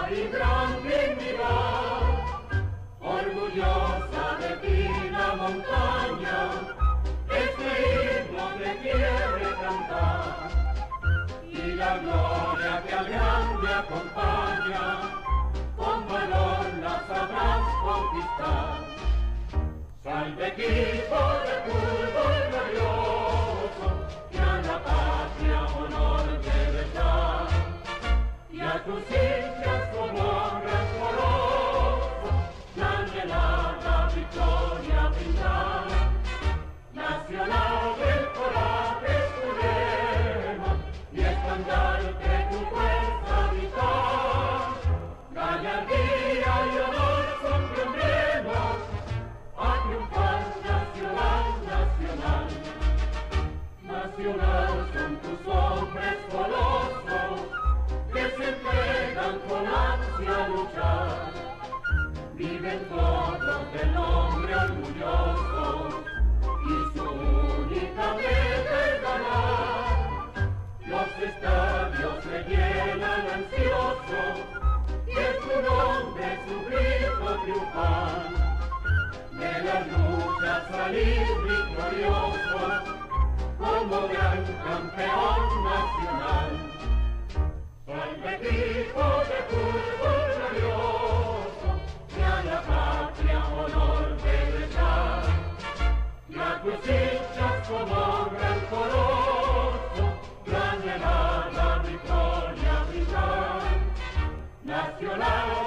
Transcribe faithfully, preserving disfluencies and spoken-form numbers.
la vibrante mirar, orgullosa de ti la montaña, este himno te quiere cantar, y la gloria que al grande acompaña, con valor la sabrás conquistar. Salve equipo de fútbol glorioso, que a la patria honor debe dar, y a tus hinchas como gran coloso, grande la victoria brindar. Nacional del coraje es tu lema, y estandarte tu fuerza vital. Gallardía y honor son tu emblema, a triunfar nacional, nacional. Nacional son tus hombres colosos, que se entregan con ansia a luchar. Viven todos del hombre orgulloso, y su única meta es ganar. Los estadios se llenan ansiosos, y es tu nombre su grito triunfal. De la lucha salir victorioso, como gran campeón nacional. Salve equipo de fútbol glorioso, que a la patria honor debe dar, y a tus hinchas como gran coloso, grande la victoria brindar. Nacional